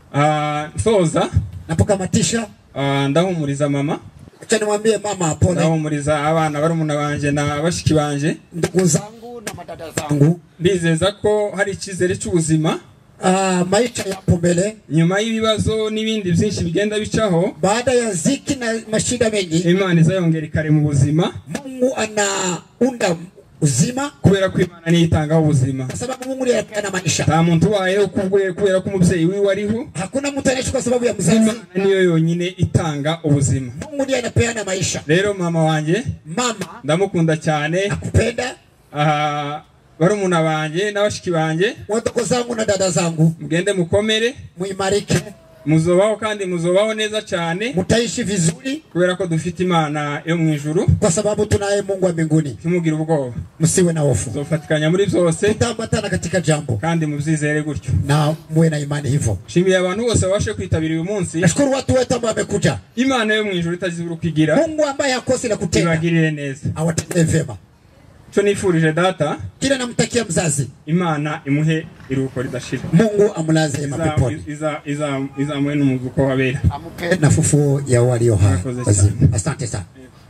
Soza napokamatisha, ndahumuriza mama. Acha nimwambie mama apone. Ndahumuriza abana barumuna banje na bashiki banje, ndugu zangu na madada zangu. Ndizeza ko hari ikizere cy'ubuzima. Maisha yapo mbele, nyuma y'ibibazo n'ibindi byinshi bigenda bicaho, baada ya ziki na mashida mengi, Imana izayongera ikare mu buzima. Mungu anaunda uzima, kubera ko Imana ni itanga ubuzima, kwa sababu Mungu ndiye anapeana maisha. Nta muntu waye kubera ko umubyeyi wiwe ariho, hakuna mtu anaishi kwa sababu ya mzazi. Imana niyo yonyine itanga ubuzima. Mungu ndiye anapeana maisha. Rero mama wanje, ndamukunda cyane, akupenda. Barumuna banje n'abashiki banje, wadogo zangu na dada zangu, mugende mukomere, muimarike, muzobaho kandi muzobaho neza cyane, mutaishi vizuri, kubera ko dufite Imana yo mu ijuru, kwa sababu tunaye Mungu wa mbinguni. Tumugire ubwoba, msiwe na hofu, tuzofatikanya muri byose, tutambatana katika jambo, kandi mubyizere gutyo, na muwe na imani hivyo. Shimiye abantu bose babashe kwitabira uyu munsi. Nashukuru watu wote ambao wamekuja. Imana yo mu ijuru itazibura kwigira, Mungu ambaye hakosi la kutenda, ibagirire neza, awatendee vema. Cyo nifurije data, kila namtakia mzazi, Imana imuhe iruko ridashira, Mungu amlaze mapeponi, izamuhe n'umuvuko wabera, amupe na fufuo ya walio hai. Asante sana.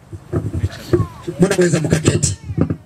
Munaweza mkaketi.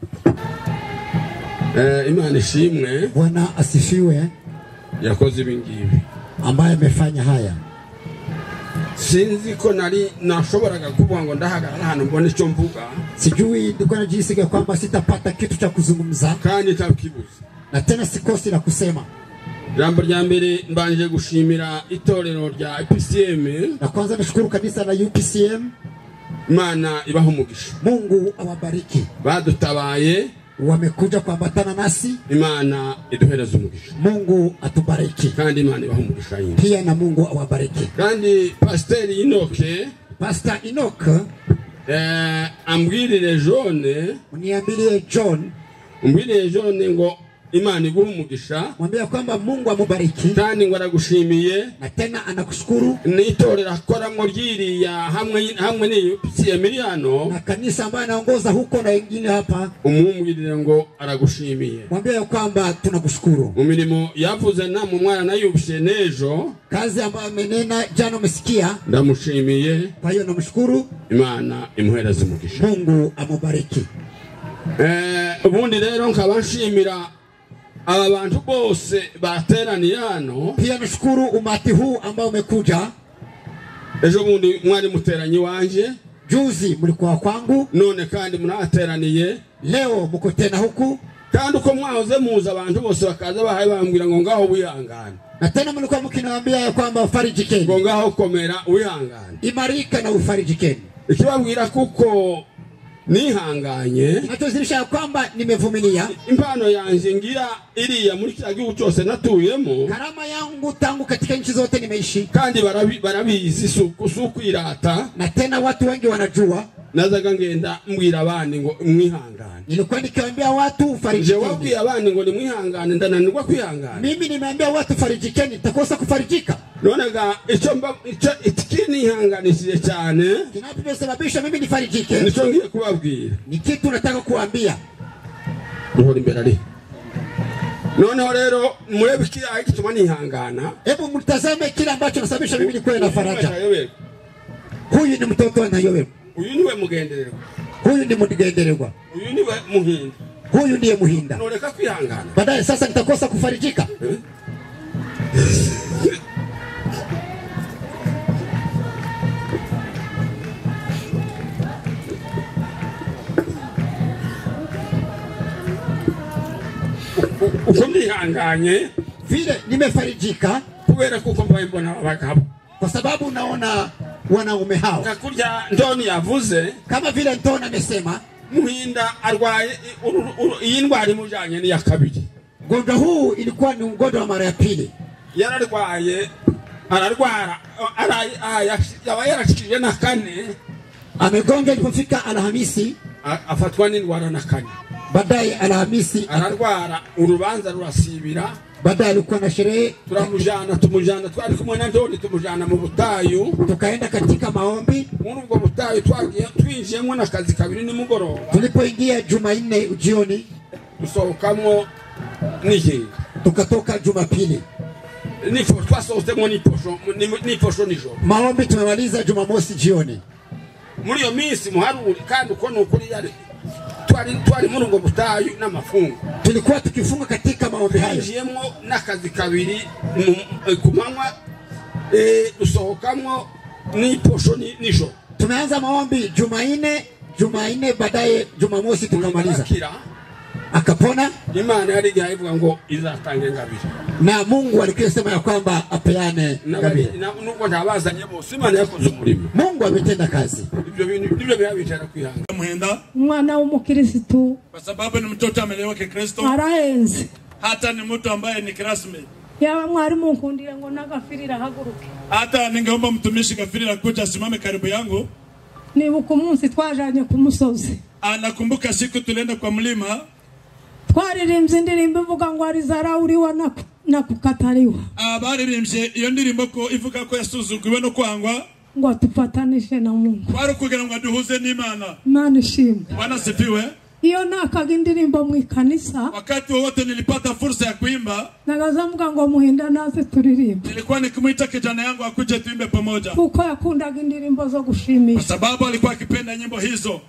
Imana ishimwe. Bwana asifiwe. Yakoze ibingibi, ambaye amefanya haya. Sinzi ko nari nashoboraga kuvuga ngo ndahagarara hano mbone icyo mvuga. Sijui nilikuwa najisikia kwamba sitapata kitu cha kuzungumza, kandi takibuza, na tena sikosi la kusema. Jambo rya mbere mbanje gushimira itorero rya UPCM. Na kwanza nashukuru kanisa la UPCM. Imana ibaho umugisha, Mungu awabariki. Badutabaye, wamekuja kuambatana nasi. Imana iduhereze umugisha, Mungu atubariki, kandi Imana ibaho umugisha pia na Mungu awabariki. Kandi Pastor Inoke, Pastor Inoke, ambwirire John, uniambilie John, umbwirire John ngo Imana iguhe umugisha, mwambie kwamba Mungu amubariki, kandi ngo aragushimiye, na tena anakushukuru. Nitorera akoramo ryiriya hamwe ni UPCM Emiliano, na kanisa ambayo anaongoza huko na wengine hapa, umumwirire ngo aragushimiye, mwambie kwamba tunakushukuru. Umurimo yavuze na mu mwana na yubishe nejo, kazi ambayo amenena jana umesikia, ndamushimiye, kwa hiyo namshukuru. Imana imuhereze umugisha, Mungu amubariki. Ubundi rero nkabashimira aba bantu bose bateraniye hano. Pia nashukuru umati huu ambao umekuja. Ejo bundi mwari muteranyi wanje, Juzi mlikuwa kwangu, none kandi munateraniye. leo mko tena huku. Kandi uko mwahoze muza abantu bose bakaza bahaye bambwira ngo ngaho wihangane. Na tena mlikuwa mkinaambia ya kwamba ufarijikeni. Ngo ngaho komera wihangane. Imarika na ufarijikeni. Ikibabwira kuko nihanganye. Natuzirisha kwamba nimevumilia. Impano yanje ngira iriya muri kya gihugu cyose natuyemo. Karama yangu tangu katika nchi zote nimeishi. Kandi barabizi suku irata. Na tena watu wengi wanajua. Nazaga ngenda mbwira abandi ngo mwihangane. Nilikuwa nikiwaambia watu ufarijikeni. Je wabwiye abandi ngo nimwihangane ndananirwa kwihangana. Mimi nimeambia watu farijikeni, nitakosa kufarijika. Nonaga icyo itikini ihanganishije cyane. Kinachosababisha mimi nifarijike. Nico ngiye kubabwira. Ni kitu nataka kuambia. Duhora imbere ari. Noneho rero murebe kiriya kituma nihangana. Hebu mtazame kile ambacho nasababisha mimi nikuwe na faraja. Huyu ni mtoto wa Nayobe. Uyu niwe mugendererwa. Huyu ni mugendererwa. Uyu niwe muhinda. Huyu ndiye muhinda. Noreka kwihangana. Baadaye sasa nitakosa kufarijika. Uko nihanganye vile nimefarijika kubera kuko mbaye mbona abagabo. Kwa sababu naona wanaume hao. Kakurya Ndoni yavuze kama vile Ndoni amesema muhinda arwaye iyi ndwara imujanye ni ya kabiri. Ugonjwa huu ilikuwa ni ugonjwa wa mara ya pili. Yararwaye ararwara yarashikije na kane. Amegonga ilipofika Alhamisi afatwa n'indwara na kane. Baadaye Alhamisi ararwara urubanza rurasibira. Baadaye alikuwa na sherehe, tumujana twari kumwe na Ndoni tumujana mu butayu, tukaenda katika maombi. Muri ubwo butayu twagiye twinjiyemo na kazi kabiri ni mugoroba. Tulipoingia Jumanne jioni dusohokamo nijinga, tukatoka Jumapili twasohotsemo niposho nijoro. Maombi tumemaliza Jumamosi jioni. Muri iyo minsi muharuri kandi uko nukuri yari twari muri ubwo butayu n'amafungo. Tulikuwa tukifunga katika maombi hayo. Twinjiyemo na kazi kabiri kumanywa, dusohokamo niposho nijoro. Tumeanza maombi Jumanne baadaye Jumamosi tukamaliza. Akapona. Imana yari ivuga ngo izatanga ingabire. Na Mungu alikisema ya kwamba apeane ingabire. Nuko ntabazanye bose Imana yakoze umurimo. Mungu ametenda kazi. Ibyo bintu nibyo byabitera kwihanga. Muhinda mwana w'umukristo kwa sababu ni mtoto amelewa Kikristo. Araenze. Hata ni mtu ambaye ni kirasmi. Yaba mwarimu nkundira ngo nagafirira haguruke. Hata ningeomba mtumishi Gafirira kuja asimame karibu yangu. Nibuka umunsi twajanye ku musozi. Anakumbuka siku tulienda kwa mlima. Twaririmbye indirimbo ivuga ngo ari zarauriwa na kukatariwa. Baririmbye iyo ndirimbo ko ivuga ko yasuzuguwe no kwangwa. Ngo tupatanishe na Mungu. Bari kugira ngo duhuze n'Imana. Imana ishimwe. Bwana sifiwe. Iyo nakaga indirimbo mu kanisa. Wakati wote nilipata fursa ya kuimba. Nagazamuga ngo Muhinda naze turirimbe. Nilikuwa nikimuita kijana yangu akuje tuimbe pamoja. Kuko yakundaga indirimbo zo gushimisha. Kwa sababu alikuwa akipenda nyimbo hizo.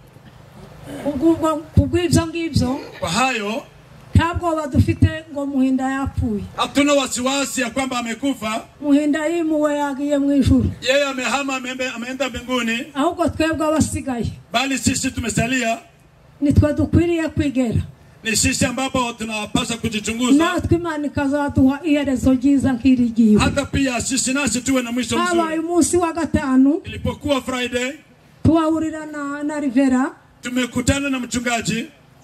Kubw'ibyo ngibyo. Kwa hayo ntabwo badufite ngo Muhinda yapfuye. Hatuna wasiwasi ya kwamba amekufa. Muhinda yimuwe yagiye mu ijuru. Yeye amehama ameenda mbinguni. Ahubwo twebwe abasigaye. Bali sisi tumesalia. Nitwe dukwiriye kwigera. Ni sisi ambapo tunapaswa kujichunguza. Natwe Imana ikazaduha iherezo ryiza nk'irigiwe. Hata pia sisi nasi tuwe na mwisho mzuri. Habaye umunsi wa gatanu. Ilipokuwa Friday. Tuwahurira na Rivera. Tumekutana na mchungaji.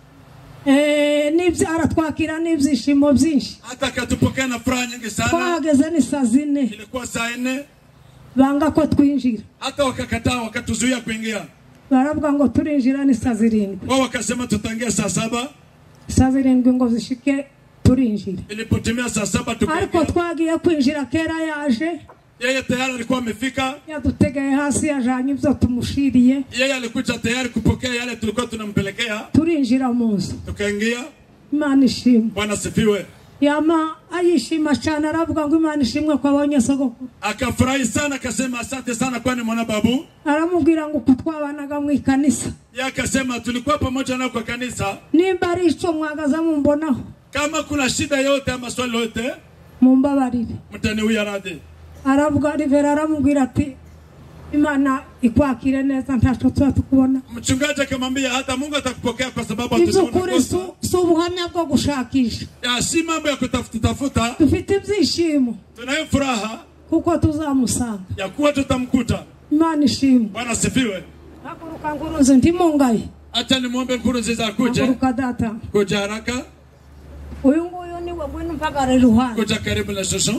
Nibyo aratwakira n'ibyishimo byinshi. Hata katupokea na furaha nyingi sana. Twahageze ni saa 4. Ilikuwa saa 4. Banga ko twinjira. Hata wakakataa wakatuzuia kuingia. Baravuga ngo turinjira ni saa 7. Wao wakasema tutaingia saa 7. Saa 7 ngo zishike turinjira. Ilipotimia saa 7 tukaingia. Ariko twagiye kwinjira kera yaje. Yeye tayari alikuwa amefika. Yadutegeye hasi yajanye ibyo tumushiriye. Yeye alikuja tayari kupokea yale tulikuwa tunampelekea. Turinjira munzu. Tukaingia. Imana ishimwe. Bwana sifiwe. Yama ayishima cyane aravuga ngo Imana ishimwe kwa abanyesogoko. Akafurahi sana akasema asante sana kwani mwana babu. Aramubwira ngo kutwabanaga mu kanisa. Yeye akasema tulikuwa pamoja nao kwa kanisa. Nimba ari ico mwagaza mumbonaho. Kama kuna shida yote ama swali yote, mumbabarire. mtaniwia radhi. Aravuga Rivera aramubwira ati Imana ikwakire neza ntacho tukubona. Mchungaji akamwambia hata Mungu atakupokea kwa sababu atusiona. So ubuhamya bwo gushakisha. Ya si mambo ya kutafuta. Dufite ibyishimo. Tunayo furaha kuko tuzamusanga. Ya kuwa tutamkuta. Imana ishimwe. Bwana asifiwe. Hakuruka Nkurunziza ndimungaye. Acha nimuombe Nkurunziza akuje. Hakuruka data. Kuja haraka. Uyu nguyu ni we gwenu mpagara ruhande. Kuja karibu na shosho.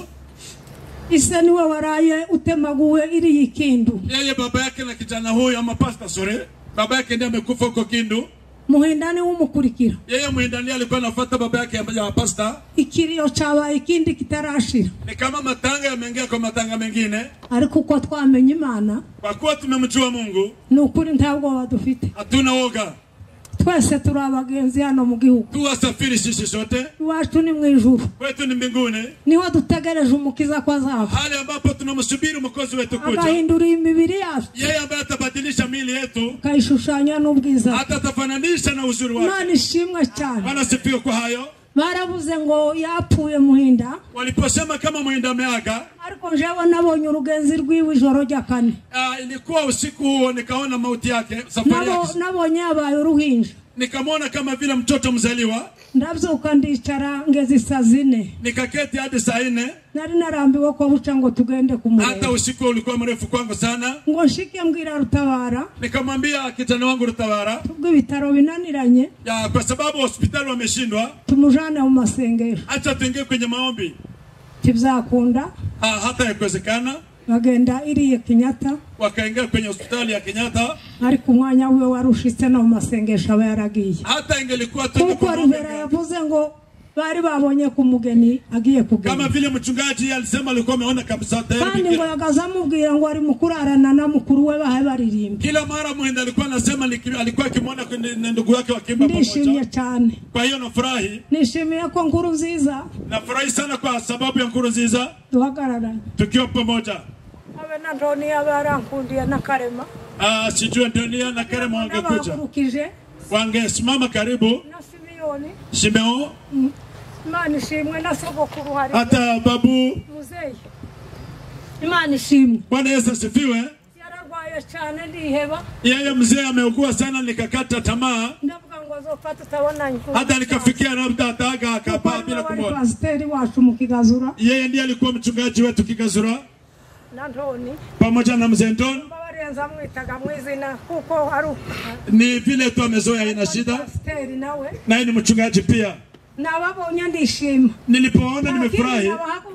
Isa niwe waraye utemaguwe iri yikindu. Yeye baba yake na kijana huyo ama Pastor Sore. Baba yake ndiye amekufa huko Kindu. Muhindani umukurikira. Yeye muhindani alikuwa anafuata baba yake ya pastor. Ikirio chawa ikindi kitarashira. Ni kama matanga yameingia kwa matanga mengine. Ariko uko twamenye Imana. Kwa kuwa tumemjua Mungu. Nukuri ntabwo badufite. Hatuna woga. Twese turi abagenzi hano mu gihugu. Tuwasafiri sisi sote. Iwacu ni mu ijuru. Kwetu ni mbinguni. Niho dutegereje umukiza kwa zabo. Hali ambapo tunamsubiri mkozi wetu kuja. Agahindura imibiri yacu. Yeye ambaye atabadilisha miili yetu. Kaishushanya n'ubwiza. Hata atafananisha na uzuri wake. Imana ishimwe cyane. Bwana sifiwe kwa hayo. Baravuze ngo yapfuye Muhinda. Waliposema kama Muhinda ameaga. Ariko njewe nabonye urugenzi rw'iwe ijoro rya kane. Ilikuwa usiku huo nikaona mauti yake, safari yake. Nabonye abaye uruhinja. Nikamwona kama vile mtoto mzaliwa. Ndabyuka ndicara ngeze saa 4. Nikaketi hadi saa 4. Nari narambiwe ko buca ngo tugende kumureba. Hata usiku ulikuwa mrefu kwangu sana. Ngo nshike mbwira Rutabara. Nikamwambia kijana wangu Rutabara. Tubwo ibitaro binaniranye. Ya kwa sababu hospitali wameshindwa. Tumujane mu masengesho. Acha tuingie kwenye maombi. Tibyakunda. Hata yakwezekana. Bagenda iriye Kenyatta. Wakaingia kwenye hospitali ya Kenyatta. Ariko umwanya wiwe warushitse na mu masengesho aba yaragiye. Hata ingelikuwa tu kuko Rivera yavuze ngo bari babonye ku mugeni agiye kugenda. Kama vile mchungaji alisema alikuwa ameona kabisa tayari. Kandi ngo yagazamubwira ngo ari mukurarana na mukuru we bahe baririmba. Kila mara Muhinda alikuwa anasema alikuwa akimwona na ndugu yake wakimba pamoja. Nishimye cyane. Kwa hiyo nafurahi. Nishimiye ko Nkurunziza. Nafurahi sana kwa sababu ya Nkurunziza. Duhagararanye. Tukiwa pamoja. Abe na Ndoni abarankundiye na Karema. Sijui Ndoni na Karema wangekuja. Wangesimama karibu. Na Simeoni. Simeo. Imana ishimwe na sogokuru hari. Hata babu. Muzei. Imana ishimwe. Bwana Yesu asifiwe. Yararwaye cyane ndiheba. Yeye mzee ameugua sana nikakata tamaa. Ndavuga ngo azopata tabona nko. Hata nikafikia labda ataga akapaa bila kumwona. Pastor wacu mu Kigazura. Yeye ndiye alikuwa mchungaji wetu Kigazura. Na Ndoni. Pamoja na mzee Ndoni. Babarenza mwitaga mwizina kuko haru. Ni vile tu amezoea ina shida. Pastor nawe. Na ni mchungaji pia. Na babonye ndishima. Nilipoona nimefurahi.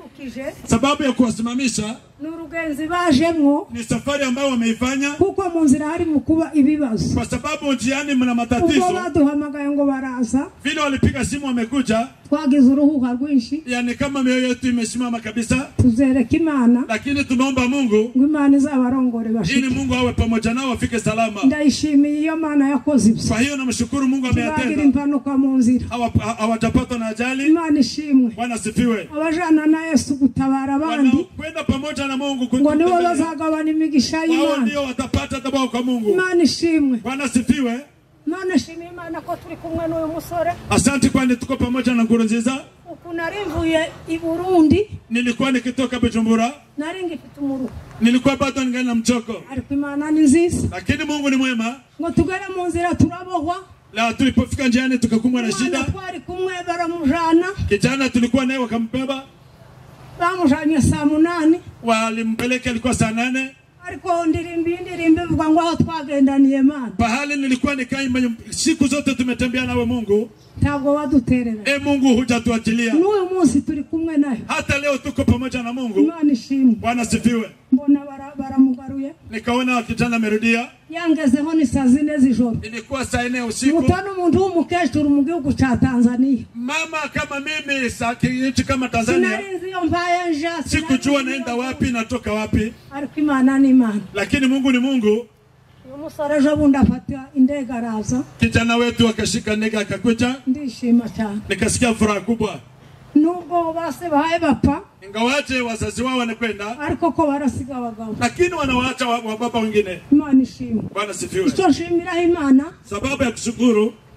Sababu ya kuwasimamisha n'urugenzi bajemwo ni safari ambayo wameifanya kuko mu nzira hari mukuba ibibazo. Kwa sababu njiani mna matatizo. Uko baduhamagaye ngo baraza. Vile walipiga simu wamekuja. Twagize uruhuha rwinshi. Yani kama mioyo yetu imesimama kabisa. Tuzereka Imana. Lakini tunaomba Mungu. Ngo Imana izabarongore bashike. Ili Mungu awe pamoja nao wafike salama. Ndayishimiye iyo Mana yakoze ibyo. Kwa hiyo namshukuru Mungu ameyatenda. Bagira impanuka mu nzira. Hawajapata na ajali. Imana ishimwe. Bwana sifiwe. Abajana na Yesu gutabara abandi. Kwenda pamoja na Mungu ngo nibo bazagabana imigisha y'Imana. Wao ndio watapata tabao kwa Mungu. Imana ishimwe. Bwana sifiwe. Imana ishimwe Imana ko turi kumwe n'uyu musore. Asante kwani tuko pamoja na Nkurunziza. Narimvuye i Burundi. Nilikuwa nikitoka Bujumbura. Nari ngifite umuruho. Nilikuwa bado ningali na mchoko. Ariko Imana ni nziza. Lakini Mungu ni mwema. Ngo tugere mu nzira turabohwa. La tulipofika njiani tukakumbwa na shida. Twari kumwe baramujana. Kijana tulikuwa naye wakampeba. Bamujanye saa 8. Walimpeleka alikuwa saa 8. Ariko ndirimbe vuga ngo aho twagendaniye Imana. Pahali nilikuwa nikaimba siku zote tumetembea nawe Mungu. Ntabwo waduterera. Mungu hujatuachilia. N'uyu munsi turi kumwe naye. Hata leo tuko pamoja na Mungu. Imana ishimwe. Bwana sifiwe. Mbona baramugaruye. Nikaona kijana amerudia. Yangezeho ni saa 4 z'ijoro. Ilikuwa saa 4 usiku. Mutano umuntu w'umukecuru mu gihugu cha Tanzania. Mama kama mimi nchi kama Tanzania. Sinarinzi yo mbaye nja. Sikujua naenda wapi natoka wapi. Ariko Imana ni Imana. Lakini Mungu ni Mungu. Umusore ejo bundi afata indege araza. Kijana wetu akashika ndege akakuja. Ndishima cyane. Nikasikia furaha kubwa. Nubwo base bahaye bapfa. Ingawaje wazazi wao wanakwenda. Ariko ko barasiga abagabo. Lakini wanawaacha wa baba wengine. Imana ishimwe. Bwana sifiwe. Icyo nshimira Imana. Sababu ya kushukuru.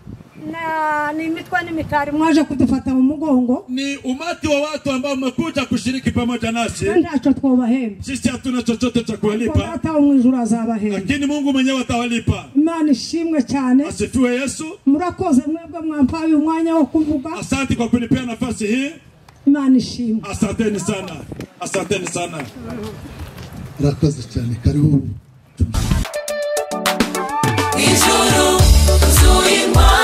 ni mitwa n'imitari mwaje kudufata mu mugongo. Ni umati wa watu ambao mmekuja kushiriki pamoja nasi. Ndacho twobahemba. Sisi hatuna chochote cha kuwalipa. Hata umwijuru azabahemba. Lakini Mungu mwenyewe atawalipa. Imana ishimwe cyane. Asifiwe Yesu. Murakoze mwebwe mwampaye umwanya wo kuvuga. Asante kwa kunipea nafasi hii. Imana ishimwe. Asanteni sana. Asanteni sana. Murakoze cyane, karibu. Ijuru, zuimwa